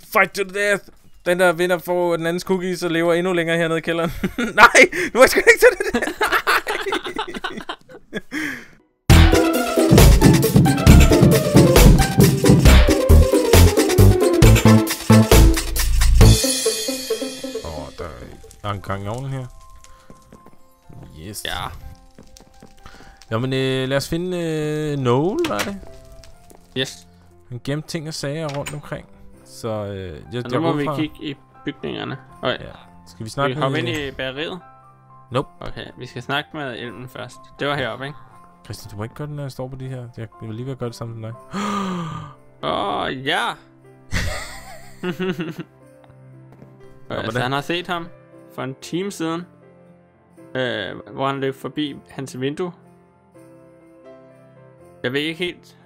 Fight to the death. Den der vinder får den andens cookies og lever endnu længere hernede i kælderen. Nej, nu er jeg sgu ikke til det der. Der er en gang i ovnen her. Yes. Ja. Jamen, lad os finde Noel, var det? Yes. Han gemte ting og sager rundt omkring. Så nu må vi kigge i bygningerne. Okay. Ja. Skal vi snakke med... hoppe ind i bageriet? Nope. Okay, vi skal snakke med Elmen først. Det var heroppe, ikke? Christian, du må ikke gøre det, når jeg står på de her. Jeg vil lige ved at gøre det sammen som dig. Ja! Altså, han har set ham for en time siden. Hvor han løb forbi hans vindue. Jeg ved ikke helt,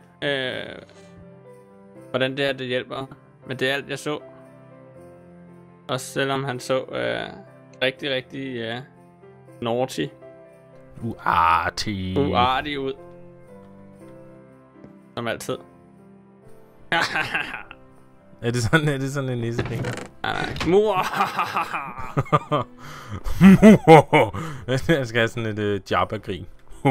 hvordan det her det hjælper. Men det er alt, jeg så. Også selvom han så rigtig naughty. Uartig ud. Som altid. Er det sådan en nissefinger? Mor! Jeg skal have sådan et Jabba-grin.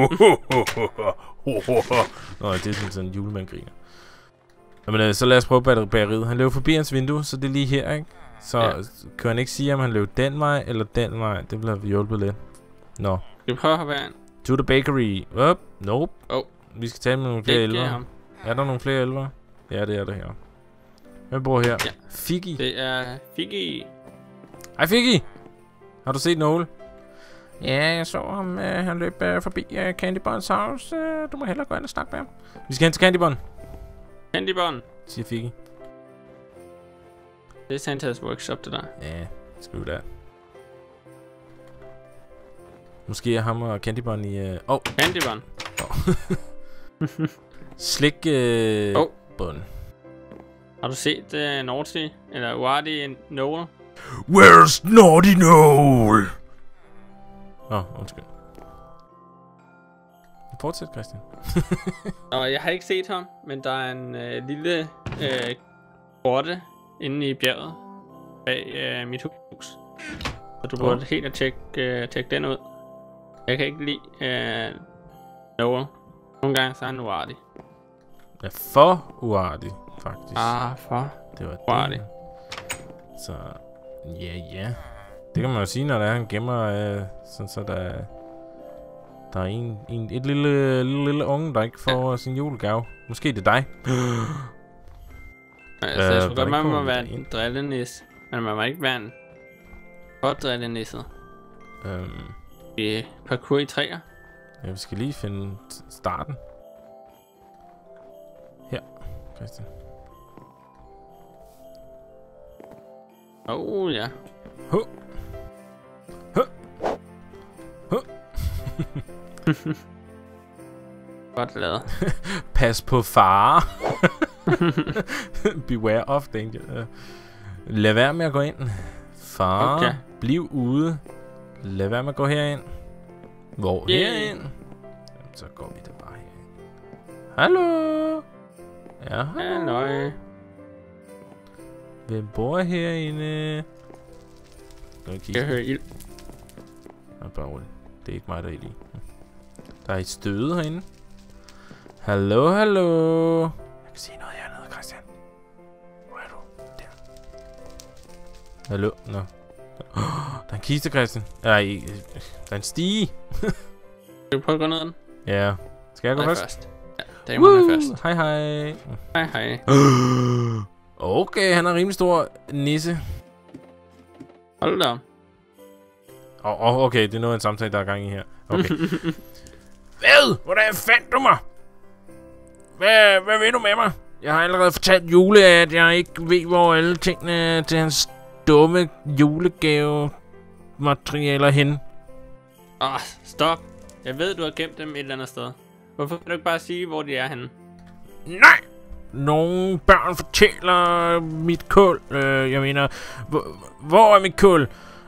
Nå, det er sådan en julemand-griner. Jamen, så lad os prøve bageriet. Han løb forbi hans vindue, så det er lige her, ikke? Så kan han ikke sige, om han løb den vej eller den vej. Det bliver hjulpet lidt. Nå. Vi prøver at være en. To the bakery. Nope. Vi skal tale med nogle flere elver. Er der nogle flere elver? Ja, det er der her. Hvem bor her? Ja. Figgy. Det er Figgy. Hej Figgy. Har du set Noel? Ja, jeg så ham. Han løb forbi Candy Buns house. Du må hellere gå ind og snakke med ham. Vi skal hen til Candy Bun. Candy Bun, siger Figgy. Det er Santas workshop, det der. Ja, skriv der. Måske er ham og Candy Bun i... Candy Bun. Slik bun. Har du set Naughty eller Uartig Noel? Where's Naughty Noel? Undskyld. Fortsæt, Christian. Jeg har ikke set ham, men der er en lille grotte inde i bjerget bag mit hus. Så du burde helt at tjekke den ud. Jeg kan ikke lide Noel. Nogle gange så er han uartig. Ja, for uartig, faktisk. For det var uartig. Så, ja. Det kan man jo sige, når han gemmer, sådan så der er et lille unge, der ikke får sin julegave. Måske det er dig. Altså, jeg tror godt, man må være en drillenisse. Men man må ikke være en godt drillenisse. Vi parkour i træer. Ja, vi skal lige finde starten. Her, Christian. Ja. Godt lavet. Pas på fare. Beware of danger. Lad være med at gå ind. Fare, okay. Bliv ude. Lad være med at gå herind. Hvor herind? Jamen, så går vi da bare herind. Hallo? Ja, hallo. Hvem bor herinde? Jeg hører ild. Bare roligt. Det er ikke mig, der er ild i. Der er et støde herinde. Hallo. Jeg kan se noget hernede, Christian. Hvor er du? Der. Hallo? Nå. Der er en kiste, Christian. Nej, der er en stige. Skal vi prøve at gå ned den? Ja. Skal jeg gå først? Ja, damerne først. Hej. Okay, han er en rimelig stor nisse. Hold da. Okay, det er noget af en samtale, der er gang i her. Okay. Hvad? Hvordan fandt du mig? Hvad ved du med mig? Jeg har allerede fortalt Jule, at jeg ikke ved, hvor alle tingene til hans dumme julegave-materialer hen. Stop. Jeg ved, du har gemt dem et eller andet sted. Hvorfor kan du ikke bare sige, hvor de er henne? Nej! Nogle børn fortæller mit kål. Jeg mener, hvor er mit kål?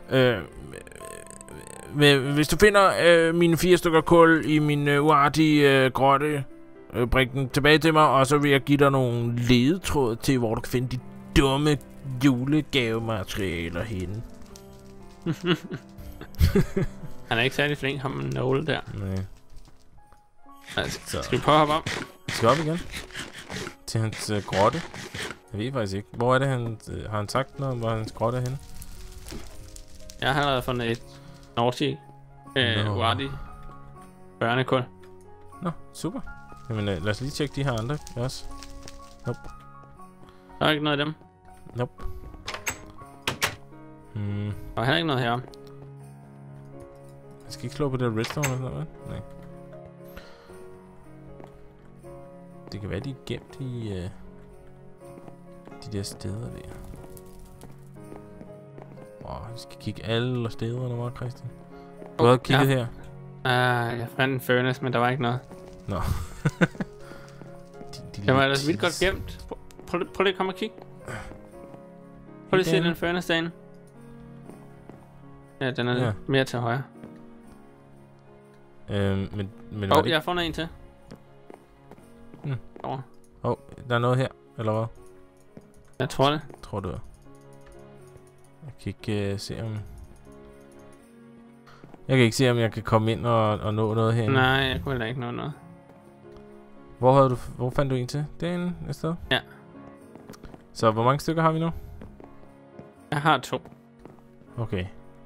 Hvis du finder mine 4 stykker kål i min uartige grotte, bring den tilbage til mig, og så vil jeg give dig nogle ledetråd til, hvor du kan finde de dumme julegavematerialer henne? Han er ikke særlig flink, ham Noel der. Nej. Altså, skal vi prøve at hoppe op? Vi skal op igen. Til hans grotte. Jeg ved faktisk ikke. Hvor er det, har han sagt noget om, hvor hans grotte er henne? Jeg har allerede fundet et Naughty Wardy børnekul. Nå, super. Jamen lad os lige tjekke de her andre også. Nope. Der er ikke noget af dem. Nope. Der er heller ikke noget herom. Jeg skal ikke slå på det redstone eller sådan noget, nej. Det kan være, de er gemt i de der steder der. Vi skal kigge alle stederne over, Christian. Du har kigget her. Jeg fandt en furnace, men der var ikke noget. Nå. Det var ellers vildt godt gemt. Prøv lige at komme og kigge. Prøv lige at se den furnace derinde. Ja, den er mere til højre. Men jeg har fundet en til. Der er noget her, eller hvad? Jeg tror det. Tror du? Jeg kan ikke se om... Jeg kan ikke se om jeg kan komme ind og nå noget herinde. Nej, jeg kunne heller ikke nå noget. Hvor fandt du en til? Derinde et sted? Ja. Så hvor mange stykker har vi nu? Jeg har 2. Okay.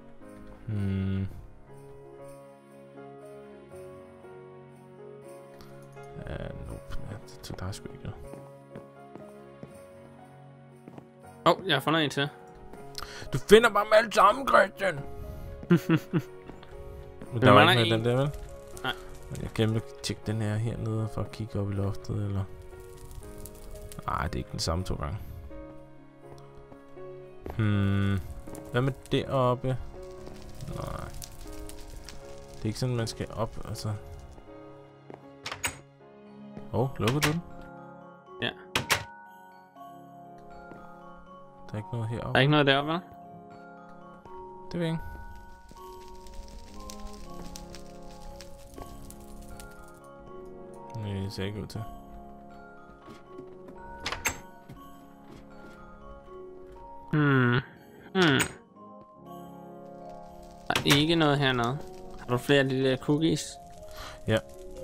Nope. Der er sgu ikke noget. Jeg har fundet en til. Du finder bare med alle sammen, Christian! Men der var ikke med den der, vel? Nej. Jeg glemte at tjekke den her hernede for at kigge op i loftet, eller... Nej, det er ikke den samme 2 gange. Hvad med deroppe? Nej. Det er ikke sådan, man skal op, altså... lukker du den? Ja. Der er ikke noget heroppe. Der er ikke noget deroppe, hva'? Det ved jeg ikke. Nej, det ser ikke ud til. Der er ikke noget hernede. Har du flere af de der cookies? Ja.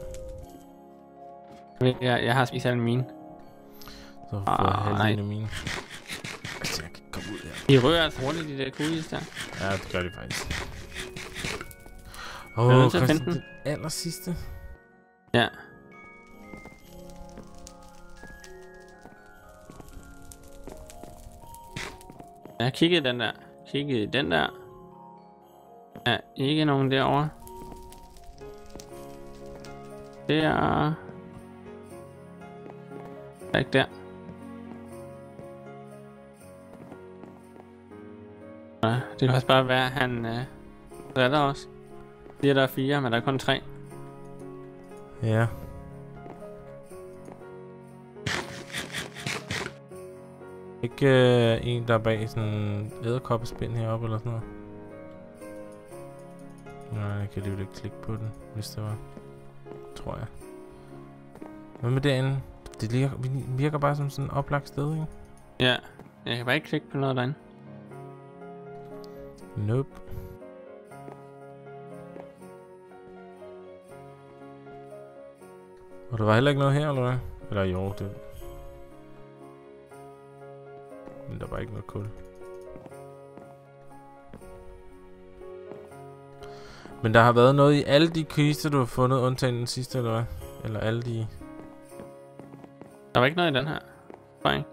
Jeg har spist alle mine. Så får jeg halvdelen af mine. Altså, jeg kan komme ud her. De rører altså hurtigt, de der cookies der. Ja, det gør de faktisk. Christian, det aller sidste. Ja. Jeg kiggede i den der. Ja, ikke nogen derovre. Det er... ikke der. Ja, det kan også bare være, at han retter os. Der er 4, men der er kun 3. Ja. Ikke en, der er bag sådan en edderkoppespind heroppe eller sådan noget. Nej, jeg kan lige ikke klikke på den, hvis det var. Tror jeg. Hvad med derinde? Det virker bare som sådan et oplagt sted, ikke? Ja, jeg kan bare ikke klikke på noget derinde. Nope. Og der var heller ikke noget her, eller hvad? Eller jo, det... Men der var ikke noget kul. Men der har været noget i alle de kister, du har fundet, undtagen den sidste, eller hvad? Eller alle de... Der var ikke noget i den her. Nej.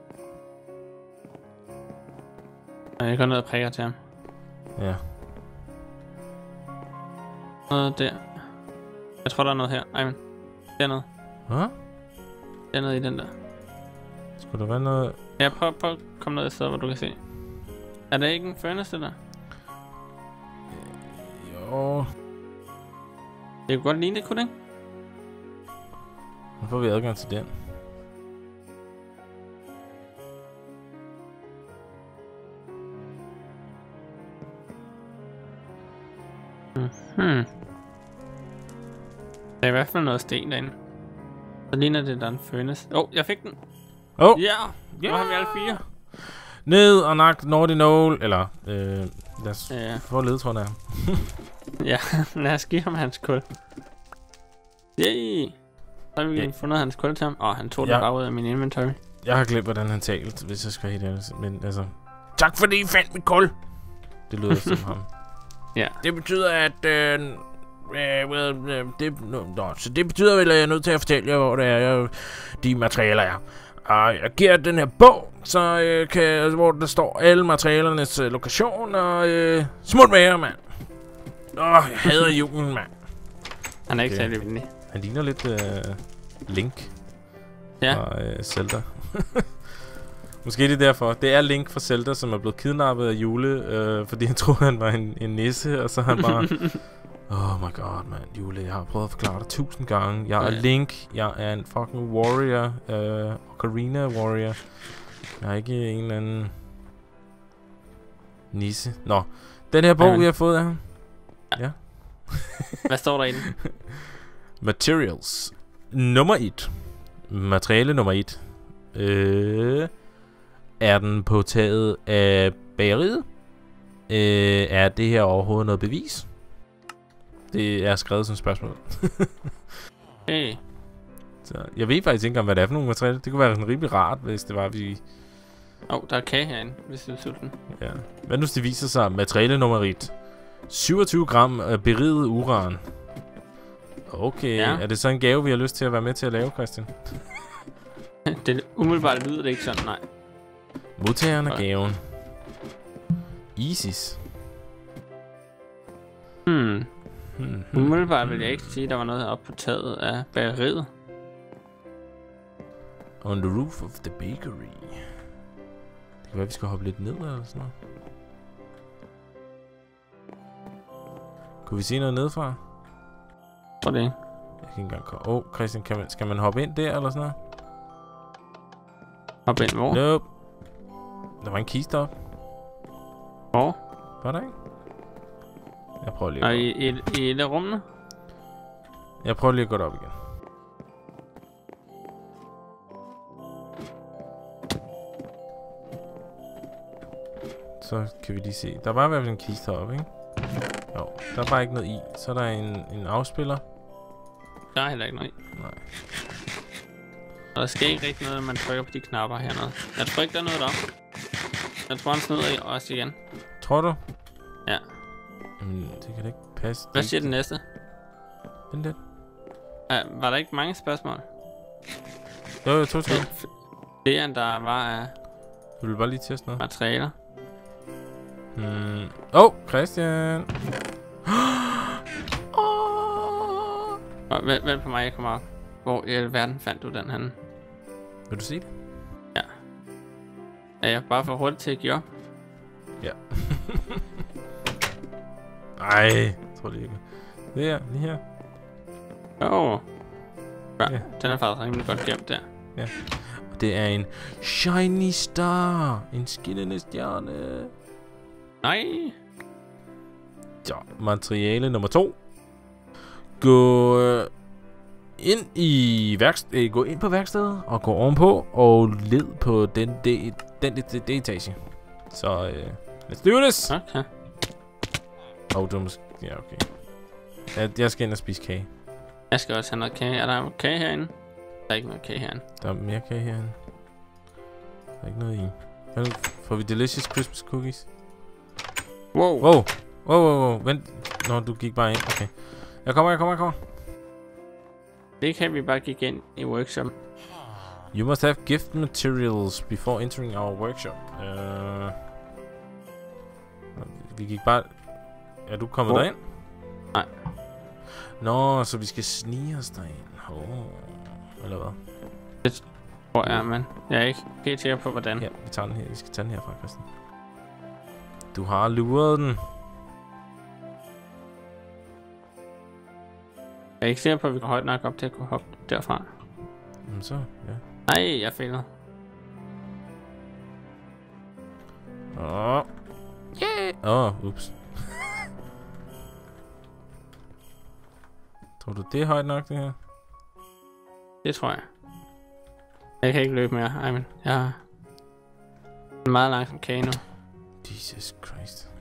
Jeg går ned og prikker til ham. Ja. Noget der. Jeg tror, der er noget her. Ej, men. Dernede. Hvad? Dernede i den der. Skulle der være noget... Ja, prøv at komme ned et sted, hvor du kan se. Er der ikke en furnace der? Jo... Det kunne godt ligne det, kunne det ikke? Nu får vi adgang til den. Der er i hvert fald noget sten derinde. Så ligner det, der er en furnace. Jeg fik den. Ja! Nu har vi alle 4. Ned og nak Naughty Knoll. Eller, lad os få ledetråden af ham. Ja, lad os give ham hans kul. Yay! Så har vi fundet hans kul til ham. Han tog det bare ud af min inventory. Jeg har glemt, hvordan han talte, hvis jeg skal have det. Men altså... Tak fordi I fandt mit kul! Det lyder som ham. Ja. Det betyder, at... så det betyder vel, at jeg er nødt til at fortælle jer, hvor det er, de materialer er. Og jeg giver den her bog, så hvor der står alle materialernes lokation, og smut med jer, mand. Jeg hader julen, mand. Han er ikke særlig venlig. Han ligner lidt Link fra Zelda. Måske det er derfor. Det er Link fra Zelda, som er blevet kidnappet af Jule, fordi han troede, han var en nisse, og så han bare... Oh my god, man. Jule, jeg har prøvet at forklare dig 1000 gange. Jeg er Link. Jeg er en fucking warrior. Ocarina warrior. Jeg er ikke en eller anden... nisse. Nå. Den her bog, vi har fået af ham. Ja. Hvad står der i den? Materials. Nummer 1. Materiale nummer 1. Er den på taget af bageriet? Er det her overhovedet noget bevis? Det er skrevet som spørgsmål. Hey. Så jeg ved faktisk ikke engang, hvad det er for nogle materialer. Det kunne være sådan rimelig rart, hvis det var, vi... Der er kage herinde, hvis du er sulten. Ja. Hvad nu, det viser sig? Materiale nummer 1. 27 gram beriget uran. Okay, er det så en gave, vi har lyst til at være med til at lave, Christian? Det umiddelbart lyder det ikke sådan, nej. Modtageren af gaven. Isis. Umiddelbart vil jeg ikke sige, at der var noget oppe på taget af bageriet. On the roof of the bakery. Det kan være, vi skal hoppe lidt ned eller sådan noget. Kunne vi se noget nedefra? Tror det ikke. Jeg kan ikke engang komme. Christian, skal man hoppe ind der eller sådan noget? Hoppe ind hvor? Nope. Der var en kiste op. Hvor? Var der ikke? Jeg prøver lige at i et af rummene? Jeg prøver lige at gå derop igen. Så kan vi lige se. Der var i hvert fald en kiste heroppe, ikke? Jo, der er bare ikke noget i. Så er der en afspiller. Der er heller ikke noget i. Nej. Og der sker ikke rigtig noget, når man trykker på de knapper hernede. Jeg tror ikke, der er noget deroppe. Jeg tror, han snyder i os igen. Tror du? Ja. Jamen, det kan da ikke passe. Hvad siger den næste? Den der. Var der ikke mange spørgsmål? Jo, 2 spørgsmål. Det end der var af... Du vil bare lige teste noget. Materialer. Christian. Vent på mig, jeg kommer op. Hvor i alverden fandt du den henne? Vil du se det? Ja. Er jeg bare for hurtigt til at give op? Ja. Ej, tror det ikke. Det er lige her. Ja, den er faktisk rimelig godt gemt der. Ja. Og det er en shiny star. En skinnende stjerne. Nej. Så, materiale nummer 2. Gå ind på værkstedet og gå ovenpå og led på den etage. Så let's do this. Okay. Du måske... Ja, okay. Jeg skal ind og spise kage. Jeg skal også have noget kage. Er der kage herinde? Der er ikke noget kage herinde. Der er mere kage herinde. Der er ikke noget i. Får vi delicious Christmas cookies? Wow. Vent. Nå, du gik bare ind. Okay. Jeg kommer. Det kan vi bare gik ind i workshop. You must have gift materials before entering our workshop. Vi gik bare... Er du kommet derind? Nej. Nå, så vi skal snige os derind. Eller hvad? Det tror jeg, men jeg er ikke helt sikker på, hvordan. Ja, vi tager den her. Vi skal tage den herfra, Christian. Du har luret den. Jeg er ikke sikker på, at vi går højt nok op til at kunne hoppe derfra. Jamen så, ja. Nej, jeg fejlede. Ups. Tror du, det er højt nok, det her? Det tror jeg. Jeg kan ikke løbe mere. Ej, men jeg En meget langsom kage nu. Jesus Christ.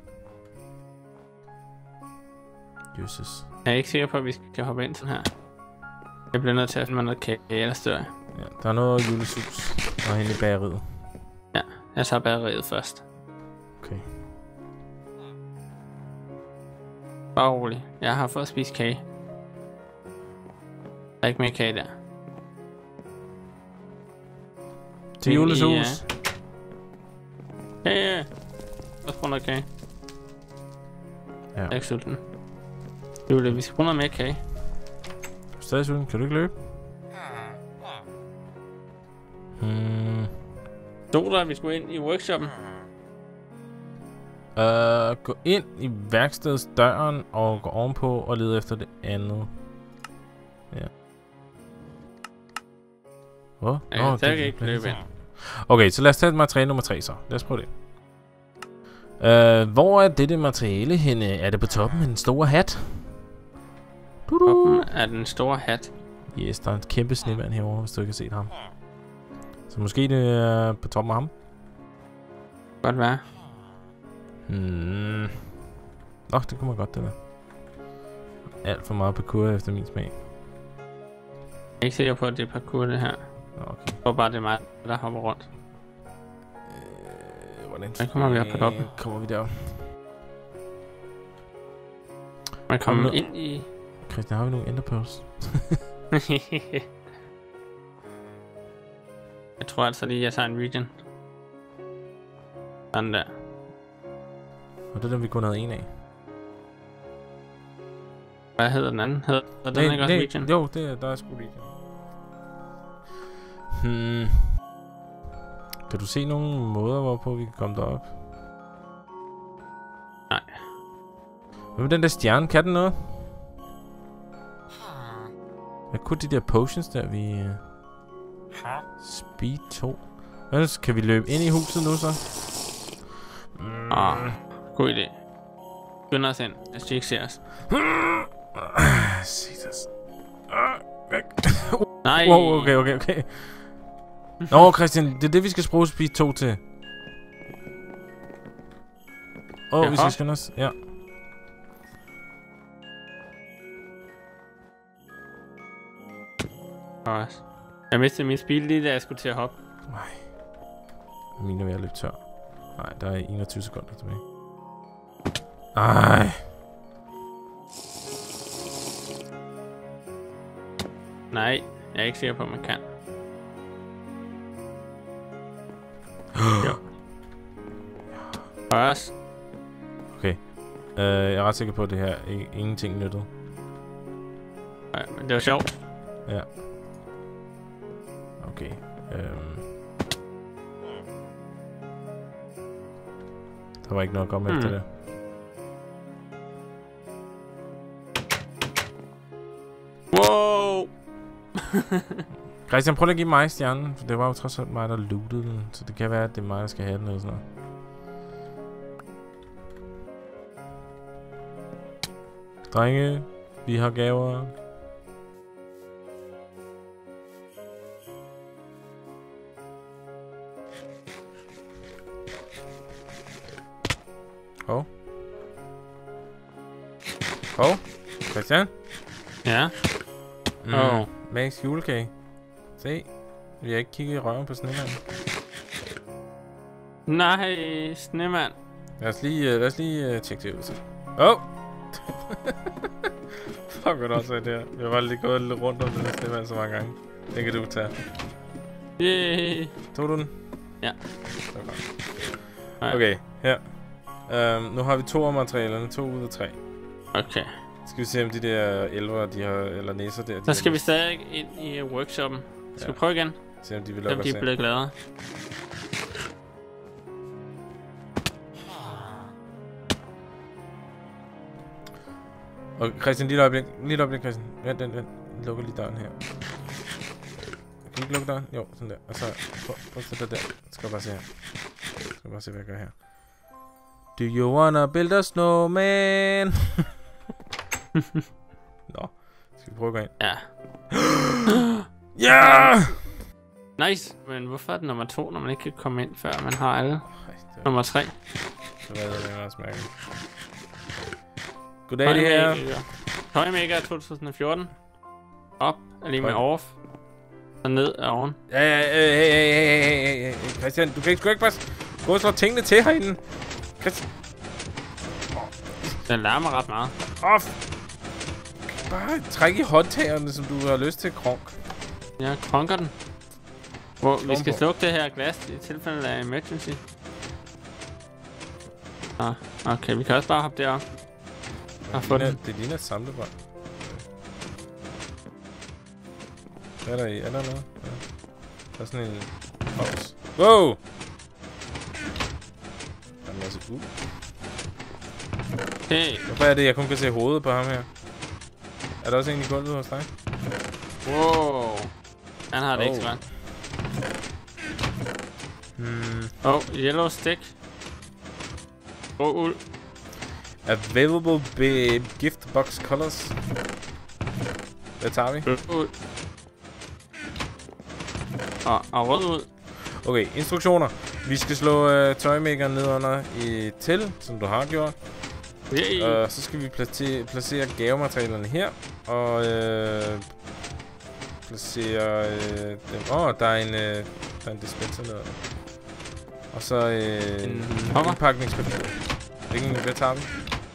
Jesus. Jeg er ikke sikker på, at vi skal hoppe ind sådan her. Jeg bliver nødt til at finde mig noget kage, ellers dør jeg. Ja, der er noget julesus og hen i bageriet. Ja, jeg tager bageriet først. Okay. Bare rolig. Jeg har fået spist kage. Der er ikke mere kage der. Til julesus. Ja. Lad os bruge noget kage. Ja. Jeg er ikke sulten. Jule, vi skal bruge noget mere kage. Stadig sulten. Kan du ikke løbe? Stod der, at vi skulle ind i workshoppen? Gå ind i værkstedsdøren og gå ovenpå og lede efter det andet. Ja. Hvad? Ja, der kan ikke løbe ind. Okay, så lad os tage materiale nummer 3 så. Lad os prøve det. Hvor er dette materiale henne? Er det på toppen af den store hat? Toppen af den store hat. Yes, der er en kæmpe snemand herovre, hvis du ikke har set ham. Så måske det er på toppen af ham? Godt være. Nå, det kunne man godt, det der. Alt for meget parkour efter min smag. Jeg er ikke sikker på, at det er parkour, det her. Okay. Jeg tror bare, det er mig, der hopper rundt. Hvordan kommer vi op på toppen? Kommer vi derop? Man kommer ind i... Christian, har vi nogle enderpearls? Jeg tror altså lige, jeg tager en region. Sådan der. Og det er den, vi kun havde en af. Hvad hedder den anden? Hedder den ikke også region? Jo, der er sgu region. Kan du se nogle måder, hvorpå vi kan komme derop? Nej. Hvad med den der stjerne? Kan den noget? Hvad kunne de der potions der, vi... Speed 2. Kan vi løbe ind i huset nu så? God idé. Skynd os ind, hvis de ikke ser os. Nej. Wow, okay. Nå, Christian, det er det, vi skal bruge Speed 2 til. Vi skal skynde os. Ja. Jeg mistede min speed lige da jeg skulle til at hoppe. Nej. Mine er ved at løbe tør. Nej, der er 21 sekunder tilbage. Ej. Nej, jeg er ikke sikker på, at man kan. Jo. Først. Okay. Jeg er ret sikker på, at det her ingenting nyttede. Nej, men det var sjovt. Ja. Okay. Der var ikke noget at komme efter det. Wow! Christian, prøv lige at give mig stjernen, for det var jo trods alt mig, der lootede den. Så det kan være, at det er mig, der skal have den eller sådan noget. Drenge, vi har gaver. Christian? Ja? Max julekage. Se, vi har ikke kigget i røven på snemanden. Nej, snemand. Lad os lige tjekke det ud så. Fuck, hvad også er det her. Vi har bare lige gået lidt rundt om den snemand så mange gange. Den kan du tage. Yay. Tog du den? Ja. Okay, her. Nu har vi 2 af materialerne, 2 ud af 3. Okay. Skal vi se om de der elver, de har, eller næser der. Så skal vi stadig ind i workshoppen. Skal vi prøve igen? Se om de vil lukke os ind. De er blevet glade. Og Christian, lige et øjeblik, Christian. Vent. Lukker lige døren her. Kan du ikke lukke døren? Jo, sådan der. Og så prøv at sætte det der. Skal bare se her. Skal bare se, hvad jeg gør her. Do you wanna build a snowman? Nå, skal vi prøve at gå ind? Ja. Ja! Nice, men hvorfor er det nummer 2, når man ikke kan komme ind, før man har alle? Nummer 3. Det var det også mærkeligt. Goddag, det her. Toymaker 2014. Op er lige med off. Og ned er oven. Ja. Christian, du kan ikke bare gå og slå tingene til herinde. Christian. Den larmer ret meget. Off. Bare træk i håndtagerne, som du har lyst til, Kronk. Jeg krunker den. Vi skal slukke det her glas i tilfælde af emergency. Okay, vi kan også bare hoppe derop. Det ligner et samlebånd. Hvad er der i? Er der noget? Ja. Der er sådan en boks. Wow! Der er en masse Okay. Hvorfor er det, jeg kun kan se hovedet på ham her? Er der også en i gulvet hos dig? Wow. Han har det ikke så godt. Yellow stick. Uld. Available gift box colors. Hvad tager vi? Uld. Og rød ud. Okay, instruktioner. Vi skal slå tøjmakeren ned under i til, som du har gjort. Så skal vi placere gavematerialerne her. Og placere dem. Der er en dispenser der. Og så indpakningspapir. Hvad tager vi?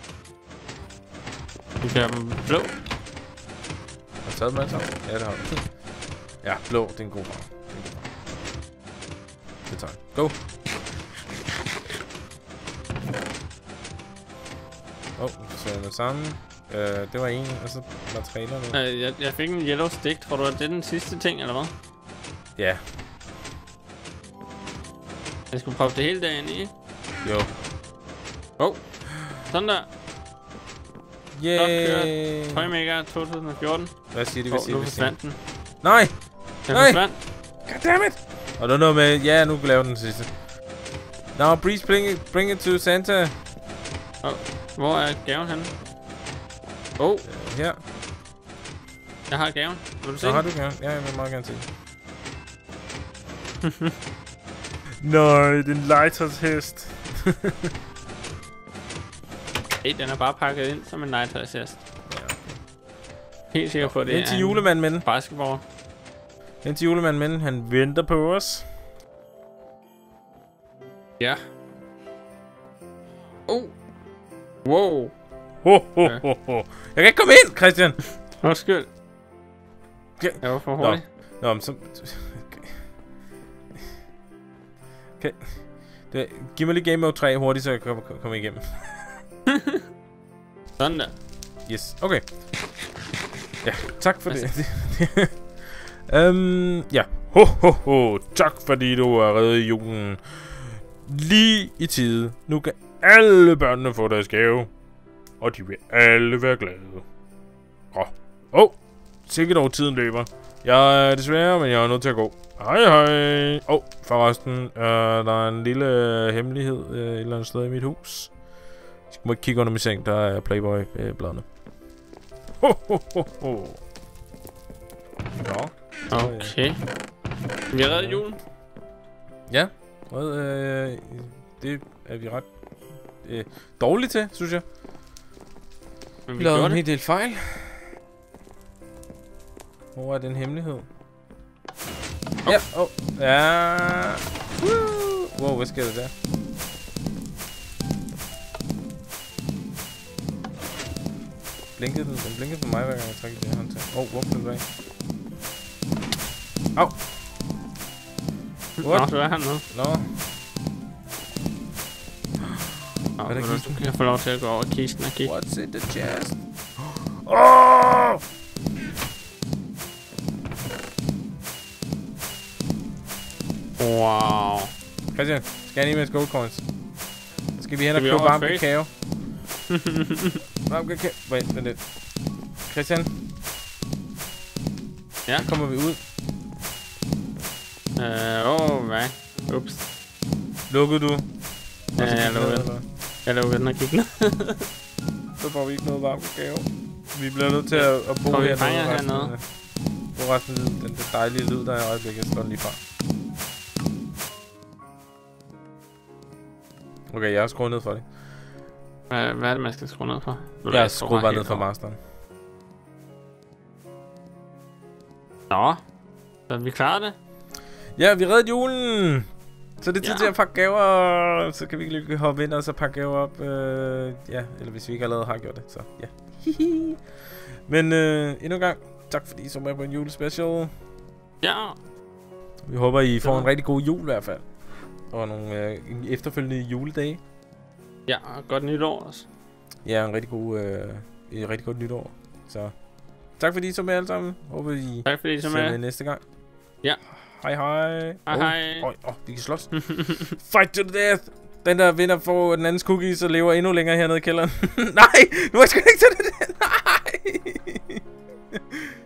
Vi gør dem blå. Har du taget dem alle sammen? Ja, det har du. Ja, blå, det er en god farve. Det tager vi. Go! Så er det sammen. Det var en, og så materialerne. Jeg fik en yellow stick. Tror du, at det er den sidste ting, eller hvad? Ja. Jeg skulle proppe det hele dagen i. Jo. Sådan der. Yay! Toymaker 2014. Hvad siger de? Nu forsvandt den. Nej! Den forsvandt. Goddammit! Og der er noget med... Ja, nu kan vi lave den sidste. Now, please bring it to Santa. Hvor er gaven henne? Her. Jeg har gaven. Vil du se har du gaven? Ja, jeg vil meget gerne se Nej, det er en legetøjshest. Den er bare pakket ind som en legetøjshest. Ja. Helt sikker på, det er til julemanden. Basketball. Den til julemanden, han venter på os. Ja. Wow. Jeg kan ikke komme ind, Christian. Undskyld. Jeg var for hurtig. Nå, men så... Okay. Giv mig lige Game Mode 3 hurtigt, så jeg kan komme igennem. Sådan der. Yes, okay. Ja, tak for det. Ja. Tak fordi du har reddet julen lige i tide. Nu kan alle børnene få deres gave. Og de vil alle være glade. Sikkert over tiden løber. Jeg er desværre, men jeg er nødt til at gå. Hej. Forresten, der er en lille hemmelighed et eller andet sted i mit hus. Jeg må ikke kigge under min seng, der er Playboy-bladene. Nå. Okay. Vi har reddet julen. Ja. Det er vi ret dårlige til, synes jeg. Men vi lavede en hel del fejl. Hvor er den hemmelighed? Ja. Ja. Wow, hvad sker der der? Blinkede den? Den blinkede på mig, hver gang jeg trækker det her håndtag. Hvor blev det af? Au! What? Nå, du er hernede. Nå. Hvad er det, du kan få lov til at gå over kisten og kigge. What's in the chest? Wow. Christian, skal jeg lige med gold coins? Skal vi hen og købe varm kakao? Varm kakao. Vent lidt. Christian? Ja? Så kommer vi ud. Hvad? Ups. Lukkede du? Ja, jeg lukkede. Jeg lukkede den og gik ned. Så får vi ikke noget varm kakao. Vi bliver nødt til at bo hernede. bruger resten af den dejlige lyd, der er i øjeblikket. Jeg slår den lige fra. Okay, jeg har skruet ned for det. Hvad er det, man skal skrue ned for? Jeg har skruet bare ned for masteren. Nå, så vi klarer det. Ja, vi reddede julen! Så det er tid til at pakke gaver, så kan vi lige hoppe ind og så pakke gaver op. Ja, eller hvis vi ikke allerede har gjort det, så ja. Men endnu en gang, tak fordi I så med på en julespecial. Ja. Vi håber, I får en rigtig god jul i hvert fald. Og nogle efterfølgende juledage. Ja, og godt nytår også. Ja, et rigtig godt nytår. Så tak fordi I så med alle sammen. Håber I tak fordi I så med næste gang. Ja. Hej hej. Hej. Vi kan slås. Fight to the death. Den der vinder får den andens cookies og lever endnu længere hernede i kælderen. Nej, nu er jeg sgu ikke til det. Nej.